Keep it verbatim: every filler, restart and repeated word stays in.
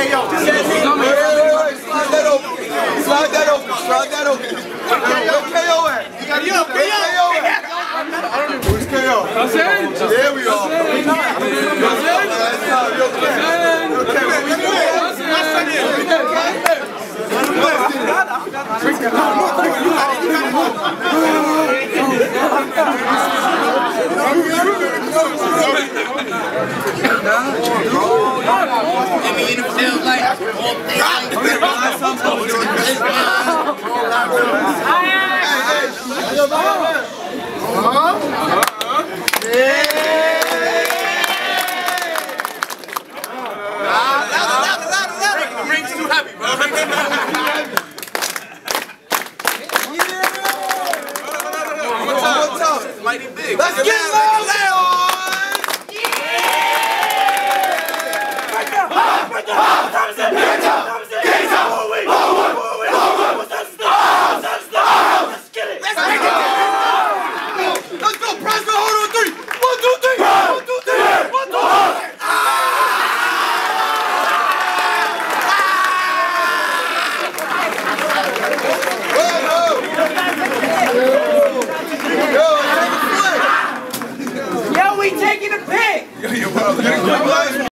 Hey, yo. Wait, wait, wait. Slide that open. Slide that open. Slide that open. Where K O at? K O. K O at? Where's K O? There we are. Let's get loud, Leon! Yeah!